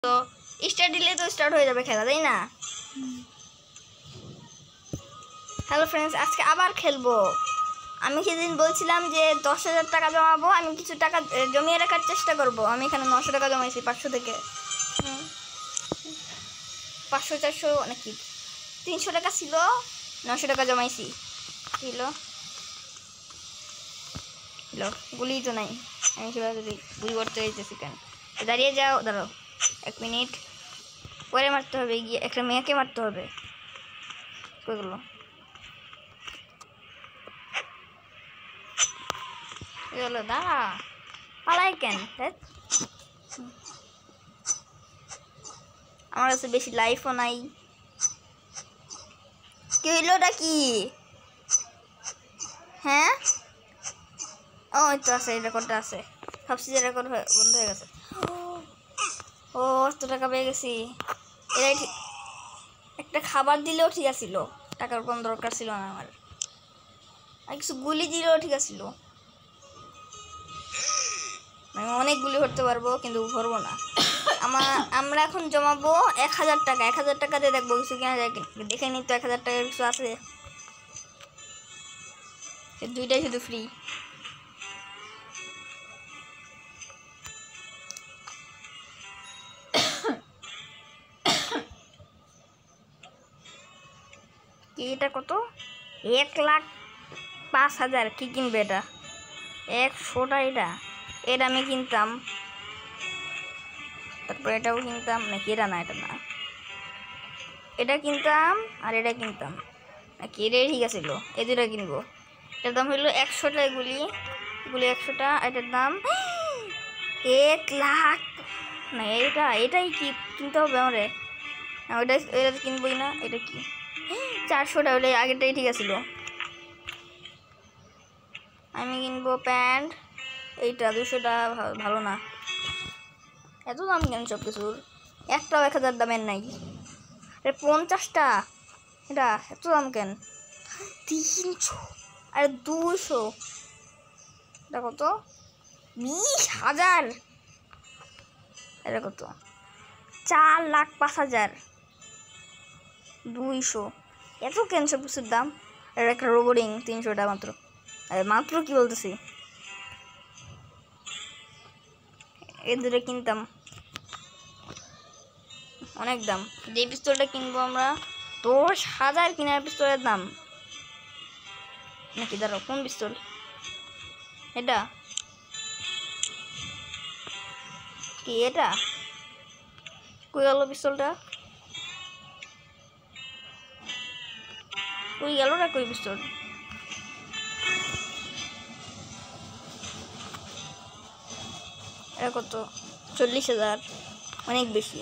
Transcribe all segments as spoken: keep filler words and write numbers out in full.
তো স্টার্ট দিলে তো স্টার্ট হয়ে যাবে খেলা, তাই না? হ্যালো ফ্রেন্ডস, আজকে আবার খেলবো। আমি সেদিন বলছিলাম যে দশ হাজার টাকা জমাবো, আমি কিছু টাকা জমিয়ে রাখার চেষ্টা করব। আমি এখানে নশো টাকা জমাইছি পাঁচশো থেকে, পাঁচশো চারশো নাকি তিনশো টাকা ছিল, নশো টাকা জমাইছি। হলো হলো গুলি তো নাই, আমি সেভাবে যদি গুলি করতে হইতেছি কেন? দাঁড়িয়ে যাও, দাঁড়াও এক মিনিট, পরে মারতে হবে, গিয়ে একটা মেয়েকে মারতে হবে। ওইগুলো এগুলো দাঁড়া, পালাই কেন? আমার কাছে বেশি লাইফও নাই। কি হইলো ওটা? কি? হ্যাঁ, ও তো আছে, রেকর্ডটা আছে। ভাবছি যে রেকর্ড বন্ধ হয়ে গেছে। ও এত টাকা পেয়ে গেছি। এরাই ঠিক, একটা খাবার দিলেও ঠিক আছিল, টাকার কোনো দরকার ছিল না আমার। আর কিছু গুলি দিলেও ঠিক আছিল, আমি অনেক গুলি করতে পারবো, কিন্তু ভরবো না। আমার আমরা এখন জমাবো এক হাজার টাকা। এক হাজার টাকা দিয়ে দেখবো কিছু কেনা যায়, দেখে নি তো এক হাজার টাকার কিছু আছে। দুইটাই শুধু ফ্রি। কি এটা কত? এক লাখ পাঁচ হাজার। কি কিনবে এটা? একশোটা। এটা এটা আমি কিনতাম, তারপর এটাও কিনতাম নাকি? এটা না, এটা না, এটা কিনতাম আর এটা কিনতাম নাকি? এটাই ঠিক আছিল, এই দুটা কিনবো। এটার দাম হইলো একশোটা। এগুলি এগুলি একশোটা। এটার দাম এক লাখ। না, এটা এটাই কি কিনতে হবে আমারে? না, ওইটা এটা কিনবই না। এটা কি? চারশোটা। ওইটা আগেরটাই ঠিক আছিল। আমি কিনবো প্যান্ট, এইটা দুশোটা। ভালো না, এত দাম কেন সব কিছুর? একটাও এক হাজার দামের নাই। এটা পঞ্চাশটা, এটা এত দাম কেন? তিনশো আর দুশো। এটা কত? বিশ হাজার। এটা কত? চার লাখ পাঁচ হাজার দুইশো। এত কেন সব কিছুর দাম? আর একটা রোবোরিং তিনশোটা মাত্র। মাত্র কি বলতেছি, এ দুটো কিনতাম, অনেক দাম। যে পিস্তলটা কিনবো আমরা দশ হাজার কিনার পিস্তলের দাম নাকি? দাঁড়াও, কোন পিস্তল এটা? কি এটা? কই গেল পিস্তলটা? কই গেল না? কই পিস্তল? এটা কত? চল্লিশ হাজার, অনেক বেশি।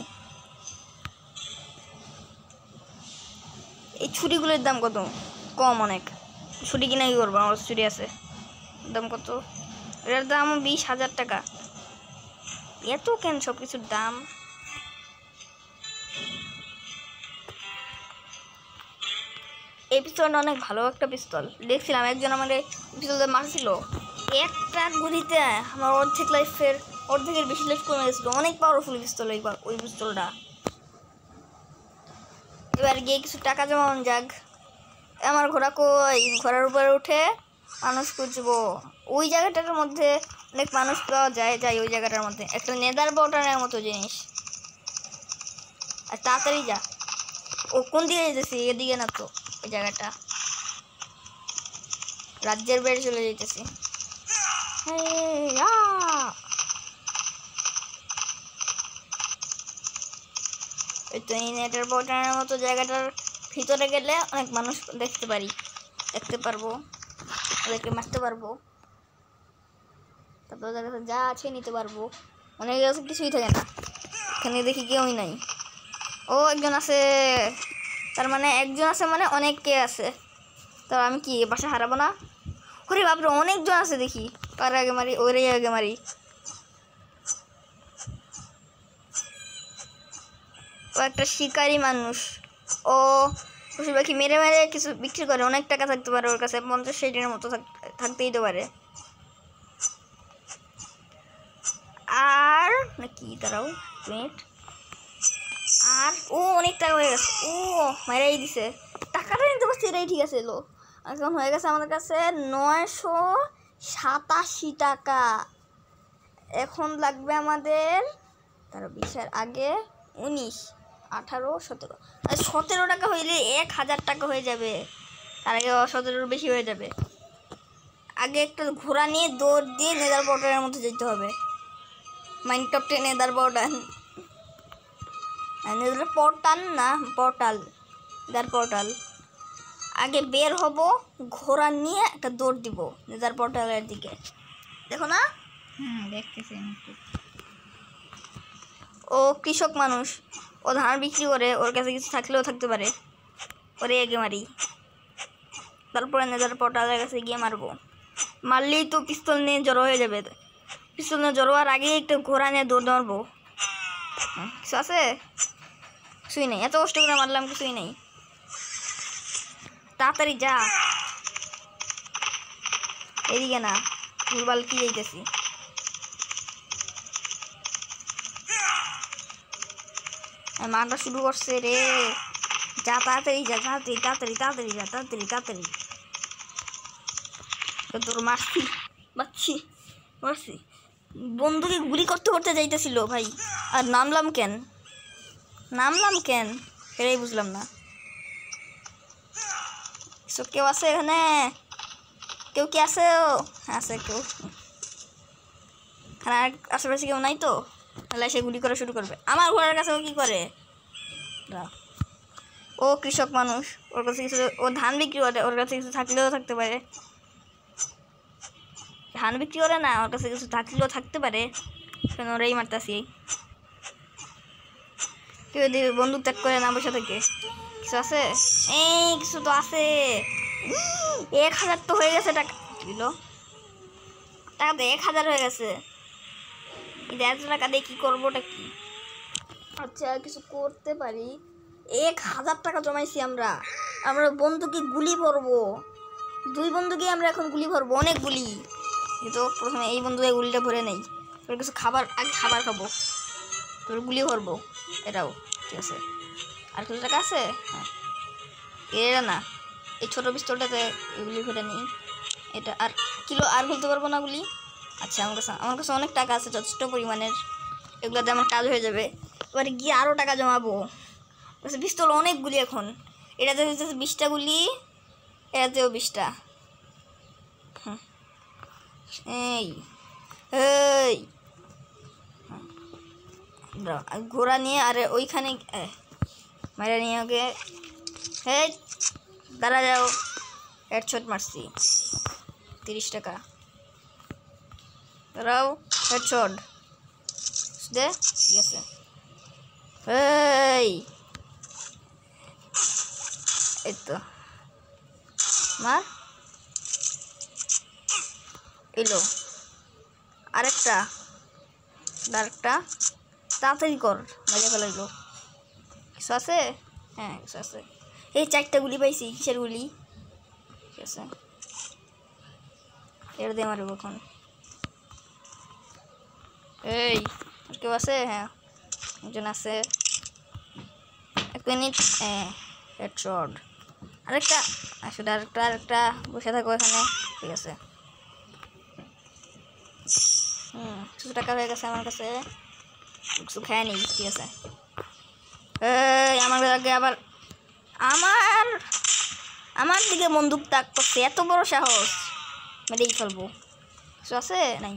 এই ছুরিগুলোর দাম কত? কম অনেক। ছুরি কিনা কি করবো? আমার ছুরি আছে। দাম কত? এটার দাম বিশ হাজার টাকা। এত কেন সব কিছুর দাম? এই পিস্তলটা অনেক ভালো একটা পিস্তল। দেখছিলাম একজন আমার পিস্তলটা মারছিল, একটা গুলিতে আমার অর্ধেক লাইফের অর্ধেকের বেশি লাইফ কমে গেছিল। অনেক পাওয়ারফুল পিস্তল ওই পিস্তলটা। এবার গিয়ে কিছু টাকা জমানো যাক। আমার ঘোড়া কই? ঘোড়ার উপরে উঠে মানুষ খুঁজবো। ওই জায়গাটার মধ্যে অনেক মানুষ পাওয়া যায়। যাই ওই জায়গাটার মধ্যে একটা নেদার বটানের মতো জিনিস। আর তাড়াতাড়ি যা। ও কোন দিকে যেতেছি? এদিকে না তো, ওই জায়গাটা রাজ্যের বাইরে চলে যেতেছি। ওই তো এই নেটার বটানের মতো জায়গাটার ভিতরে গেলে অনেক মানুষ দেখতে পারি, দেখতে পারবো, ওদেরকে মারতে পারবো। তারপর ওদের কাছে যা আছে নিতে পারবো। অনেকের কাছে কিছুই থাকে না। এখানে দেখি কেউই নাই। ও একজন আছে, তার মানে একজন আছে মানে অনেক কে আছে। তো আমি কি বাসা হারাবো না? ওরে বাপরে, অনেকজন আছে দেখি। কার আগে মারি? ওরে আগে মারি। ও একটা শিকারী মানুষ। ও পশু পাখি মেরে মেরে কিছু বিক্রি করে, অনেক টাকা থাকতে পারে ওর কাছে। পঞ্চাশ ষাটের মতো থাকতেই তো পারে। আর নাকি? দাঁড়াও মিনিট, আর ও অনেক টাকা হয়ে গেছে, ও মাইরাই দিছে, টাকাটা নিতে পারছি, এটাই ঠিক আছে। এলো এখন হয়ে গেছে আমাদের কাছে নয়শো সাতাশি টাকা। এখন লাগবে আমাদের তার বিশের আগে উনিশ আঠারো সতেরো, সতেরো টাকা হইলে এক হাজার টাকা হয়ে যাবে, তার আগে সতেরোর বেশি হয়ে যাবে। আগে একটা ঘোড়া নিয়ে দৌড় দিয়ে নেদার পোর্টালের মধ্যে যেতে হবে। মাইনক্রাফটে নেদার পোর্টাল, নেদার পোর্টাল না পোর্টাল, নেদার পোর্টাল। আগে বের হব, ঘোড়া নিয়ে একটা দৌড় দিব নেদার পোর্টালের দিকে। দেখো না, হুম দেখতেছি। ও কৃষক মানুষ, ও ধান বিক্রি করে, ওর কাছে কিছু থাকলেও থাকতে পারে, ওরে আগে মারি, তারপরে নেদার পোর্টালের কাছে গিয়ে মারবো। মারলেই তো পিস্তল নিয়ে জড়ো হয়ে যাবে, পিস্তল নিয়ে জড়ো হওয়ার আগেই একটা ঘোড়া নিয়ে দৌড় মারবো। কিছু আছে? কিছুই নেই, এত কষ্ট করে মারলাম, কিছুই নেই। তাড়াতাড়ি যা, এদিকে না, ভুলভাল কি যাইতেছি। মারটা শুরু করছে রে, যা তাড়াতাড়ি যা, তাড়াতাড়ি তাড়াতাড়ি তাড়াতাড়ি যা, তাড়াতাড়ি তাড়াতাড়ি। তোর মারছি মারছি মারছি, বন্ধুকে গুলি করতে করতে যাইতেছিল ভাই, আর নামলাম কেন নামলাম কেন সেটাই বুঝলাম না। কেউ আছে এখানে? কেউ কি আছে? আছে কেউ এখানে? আশেপাশে কেউ নাই তো? তাহলে সে গুলি করা শুরু করবে। আমার ঘোড়ার কাছে ও কি করে? ও কৃষক মানুষ, ওর কাছে কিছু, ও ধান বিক্রি করে, ওর কাছে কিছু থাকলেও থাকতে পারে। ধান বিক্রি করে না, ওর কাছে কিছু থাকলেও থাকতে পারে, কেন ওরাই মারতাছি। কেউ যদি বন্দুক ত্যাগ করে না বসে থেকে, কিছু আছে? এই কিছু তো আছে, এক হাজার তো হয়ে গেছে টাকা। দিল টাকা তো এক হাজার হয়ে গেছে, এত টাকা দিয়ে কী করবোটা কি? আচ্ছা কিছু করতে পারি, এক হাজার টাকা জমাইছি আমরা, আমরা বন্ধুকে গুলি ভরবো, দুই বন্ধুকে আমরা এখন গুলি ভরবো, অনেক গুলি। তো প্রথমে এই বন্ধুকে গুলিটা ভরে নেই, তোর কিছু খাবার, আগে খাবার খাবো, তোর গুলি ভরবো। এটাও ঠিক আছে। আর কিছু টাকা আছে? হ্যাঁ, এটা না, এই ছোটো পিস্তলটাতে এগুলি ভরে নিই। এটা আর কিলো আর খুলতে পারবো না গুলি। আচ্ছা আমার কাছে আমার কাছে অনেক টাকা আছে, যথেষ্ট পরিমাণের, এগুলোতে আমার কাজ হয়ে যাবে। এবারে গিয়ে আরও টাকা জমাবো। পিস্তল অনেকগুলি এখন, এটাতে হচ্ছে বিশটা গুলি, এটাতেও বিশটা। এই এই ঘোড়া নিয়ে, আরে ওইখানে মারা নিয়ে ওকে, হে দাঁড়া যাও, হেডশট মারছি, তিরিশ টাকা। দাঁড়াও, হেডশট দে, ঠিক আছে। এই এই তো মার, এলো আরেকটা, আরেকটা, তাড়াতাড়ি কর, মজা ফেলাইলো। কিছু আছে? হ্যাঁ কিছু আছে। এই চারটা গুলি পাইছি, কিসের গুলি? ঠিক আছে, এটা দিয়ে মারবো এখন। এই কেউ আছে? হ্যাঁ একজন আছে, এক মিনিট। হ্যাঁ হেডশট, আরেকটা আসলে, আরেকটা আরেকটা বসে থাকো এখানে, ঠিক আছে। হুম কিছু টাকা হয়ে গেছে আমার কাছে, কিছু খেয়ে নিই, ঠিক আছে। এই আমার আগে আবার আমার আমার দিকে বন্দুক তাক করছে, এত বড় সাহস, মেরেই ফেলবো। কিছু আছে? নাই।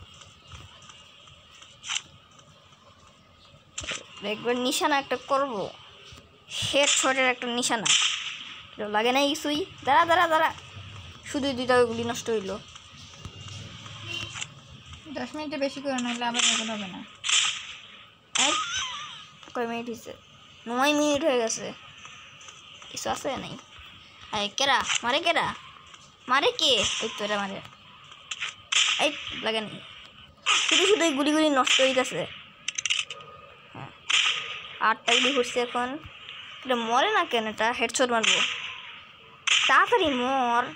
একবার নিশানা একটা করবো, হেড শটের একটা নিশানা, লাগে নাই কিছুই। দাঁড়া দাঁড়া দাঁড়া, শুধু দুইটা গুলি নষ্ট হইলো। দশ মিনিটে বেশি করে নাহলে আবার নতুন হবে না। এক কয় মিনিট হয়েছে? নয় মিনিট হয়ে গেছে। কিছু আছে? নাই। এই কেরা মারে, কেরা মারে, কে? এই তো এরা মারে। এই লাগে নাই, শুধু শুধু এই গুলি গুলি নষ্ট হইতেছে। হ্যাঁ আটটা গুলি ঘুরছে এখন, এটা মরে না কেন? এটা হেডশট মারবো, তাড়াতাড়ি মর,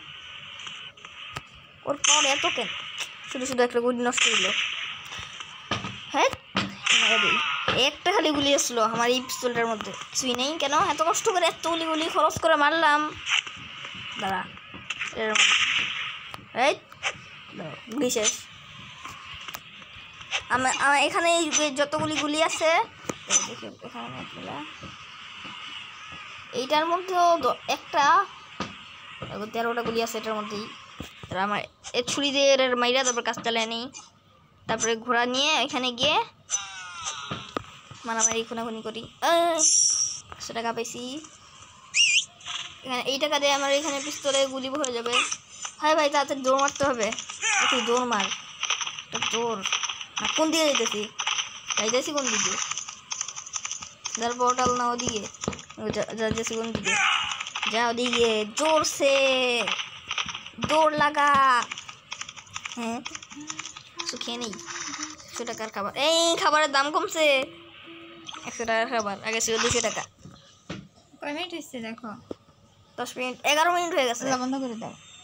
ওর পর এত কেন? শুধু শুধু একটা গুলি নষ্ট হইলো। হ্যাঁ দিই, একটা খালি গুলি আসলো আমার এই পিস্তলটার মধ্যে, কিছুই নেই। কেন এত কষ্ট করে এত গুলি গুলি খরচ করে মারলাম? দাঁড়া, এর এই গুলি শেষ। আমার আমার এখানে যতগুলি গুলি আছে এখানে এইটার মধ্যেও একটা তেরোটা গুলি আছে এটার মধ্যেই। আমার এ ছুরি দিয়ে মাইরা তারপর কাজ চালায় নেই, তারপরে ঘোড়া নিয়ে এখানে গিয়ে মারামারি খুনাখুনি করি। একশো টাকা পাইছি এখানে। এই টাকা দিয়ে আমার এখানে পিস্তলে গুলি হয়ে যাবে। হাই ভাই তাড়াতাড়ি দৌড় মারতে হবে। তুই দৌড় মার, দৌড়। কোন দিকে যেতেছি? যাইতেছি কোন দিকে? যার পোর্টাল না ওদিকে, যাইতেছি কোন দিকে? যা ওদিকে, জোরসে দৌড় লাগা। হ্যাঁ কিছু খেয়ে নেই। একশো টাকার খাবার, এই খাবারের দাম কমছে। একশো টাকার খাবার আগে ছিল দুশো টাকা। কয় মিনিট হচ্ছে দেখো? দশ মিনিট, এগারো মিনিট হয়ে গেছে। বন্ধ করে দাও।